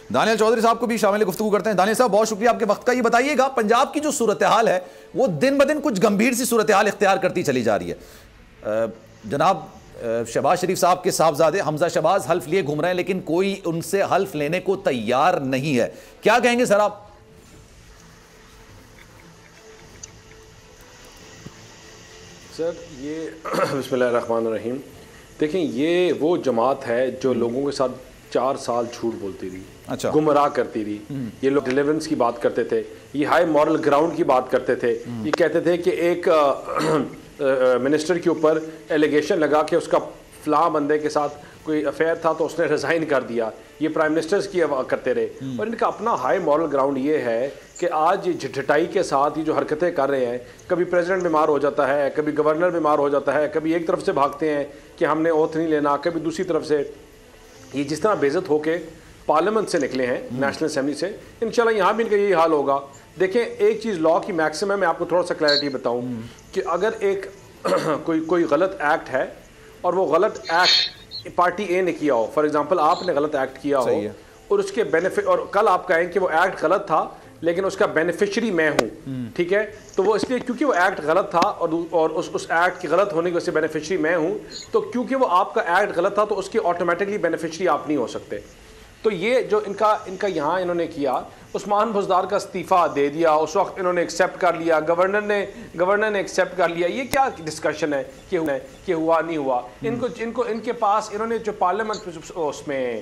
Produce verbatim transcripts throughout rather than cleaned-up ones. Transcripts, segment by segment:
Daniel Chaudhary साहब को भी शामिल गुफ्तगू करते हैं। दानियल साहब, बहुत शुक्रिया आपके वक्त का। ये बताइएगा, पंजाब की जो सूरत हाल है वो दिन ब दिन कुछ गंभीर सी सूरत हाल इख्तियार करती चली जा रही है। जनाब शहबाज शरीफ साहब के साहबजादे हमजा शहबाज हल्फ लिए घूम रहे हैं, लेकिन कोई उनसे हल्फ लेने को तैयार नहीं है। क्या कहेंगे सर आप? सर ये बिस्मिल्लाहिर्रहमानिर्रहीम, देखें ये वो जमात है जो लोगों के साथ चार साल झूठ बोलती रही, अच्छा, गुमराह करती रही। ये लोग डिलीवरेंस की बात करते थे, ये हाई मॉरल ग्राउंड की बात करते थे, ये कहते थे कि एक मिनिस्टर के ऊपर एलिगेशन लगा कि उसका फलां बंदे के साथ कोई अफेयर था तो उसने रिज़ाइन कर दिया। ये प्राइम मिनिस्टर्स की करते रहे और इनका अपना हाई मॉरल ग्राउंड ये है कि आज झिटाई के साथ ये जो हरकतें कर रहे हैं, कभी प्रेसिडेंट बीमार हो जाता है, कभी गवर्नर बीमार हो जाता है, कभी एक तरफ से भागते हैं कि हमने ओथ नहीं लेना, कभी दूसरी तरफ से ये जिस तरह बेइज्जत होके पार्लियामेंट से निकले हैं, नेशनल असेंबली से, इंशाल्लाह यहाँ भी इनका यही हाल होगा। देखें, एक चीज़ लॉ की मैक्सिमम मैं आपको थोड़ा सा क्लैरिटी बताऊं कि अगर एक कोई कोई गलत एक्ट है और वो गलत एक्ट पार्टी ए ने किया हो, फॉर एग्जांपल आपने गलत एक्ट किया हो और उसके बेनिफिट, और कल आप कहें कि वो एक्ट गलत था लेकिन उसका बेनिफिशियरी मैं हूँ, ठीक है, तो वो इसलिए क्योंकि वो एक्ट गलत था और और उस उस एक्ट के गलत होने की वजह से बेनिफिशियरी मैं हूँ, तो क्योंकि वो आपका एक्ट गलत था तो उसकी ऑटोमेटिकली बेनिफिशियरी आप नहीं हो सकते। तो ये जो इनका इनका यहाँ इन्होंने किया, उस्मान बुज़दार का इस्तीफ़ा दे दिया, उस वक्त इन्होंने एक्सेप्ट कर लिया, गवर्नर ने गवर्नर ने एक्सेप्ट कर लिया। ये क्या डिस्कशन है कि हुआ कि हुआ नहीं हुआ? इनको इनको इनके पास इन्होंने जो पार्लियामेंट उसमें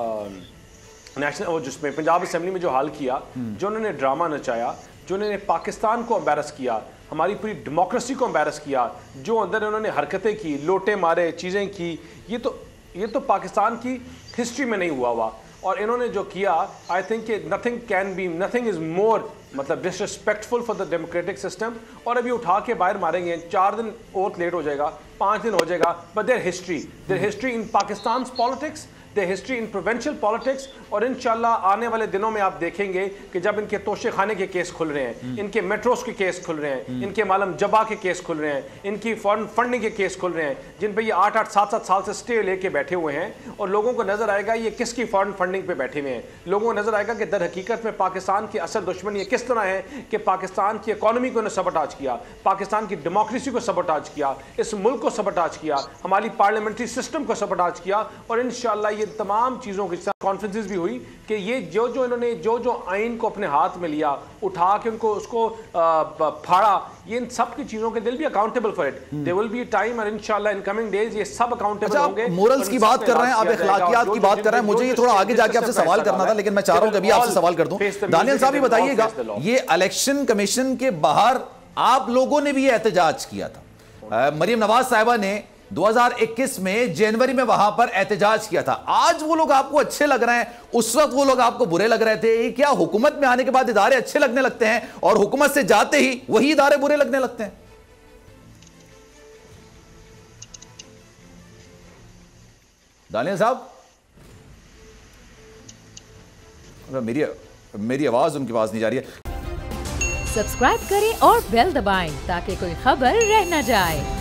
नेशनल वो जिसमें पंजाब असेंबली में जो हाल किया, जो उन्होंने ड्रामा नचाया, जो उन्होंने पाकिस्तान को एम्बैरस किया, हमारी पूरी डेमोक्रेसी को एम्बैरस किया, जो अंदर उन्होंने हरकतें की, लोटे मारे, चीज़ें की, ये तो ये तो पाकिस्तान की हिस्ट्री में नहीं हुआ हुआ। और इन्होंने जो किया, I think nothing can be nothing is more मतलब disrespectful for the democratic system. और अभी उठा के बाहर मारेंगे, चार दिन और लेट हो जाएगा, पाँच दिन हो जाएगा, but their history their history in Pakistan politics, the history in provincial politics. और इंशाल्लाह आने वाले दिनों में आप देखेंगे कि जब इनके तोशे खाने के केस खुल रहे हैं, इनके मेट्रोस के केस खुल रहे हैं, इनके मालम जबा के केस खुल रहे हैं, इनकी फॉरेन फंडिंग के केस खुल रहे हैं, जिन पे ये आठ आठ सात सात साल से स्टे लेके बैठे हुए हैं, और लोगों को नजर आएगा ये किसकी फॉरेन फंडिंग पे बैठे हुए हैं। लोगों को नजर आएगा कि दर हकीकत में पाकिस्तान की असल दुश्मन ये किस तरह है कि पाकिस्तान की इकॉनमी को सबटाज किया, पाकिस्तान की डेमोक्रेसी को सबटाज किया, इस मुल्क को सबटाज किया, हमारी पार्लियामेंट्री सिस्टम को सबटाज किया। और इंशाल्लाह ये तमाम चीज़ों की कॉन्फ्रेंसेस भी हुई कि ये जो जो इन्होंने जो जो आइन को अपने हाथ में लिया, उठा के उनको उसको फाड़ा, ये इन सब की चीजों के दिल भी accountable for it. There will be time और इंशाल्लाह इन कमिंग डेज ये सब अकाउंटेबल होंगे। मोरल्स की बात कर रहे हैं आप, अखलाकियात की बात कर रहे हैं। मुझे ये थोड़ा आगे जाके आपसे सवाल करना था, लेकिन मैं चाह रहा हूं कि अभी आपसे सवाल कर दूं। दानियल साहब ये बताइएगा, ये इलेक्शन कमीशन के बाहर आप लोगों ने भी ये एहतजाज किया था, मरियम नवाज साहिबा ने दो हज़ार इक्कीस में जनवरी में वहां पर एहतजाज किया था। आज वो लोग आपको अच्छे लग रहे हैं, उस वक्त वो लोग आपको बुरे लग रहे थे। क्या हुकूमत में आने के बाद इदारे अच्छे लगने लगते हैं और हुकूमत से जाते ही वही इदारे बुरे लगने लगते हैं? दानियल साहब, मेरी मेरी आवाज उनकी आवाज नहीं जा रही है। सब्सक्राइब करें और बेल दबाएं ताकि कोई खबर रह न जाए।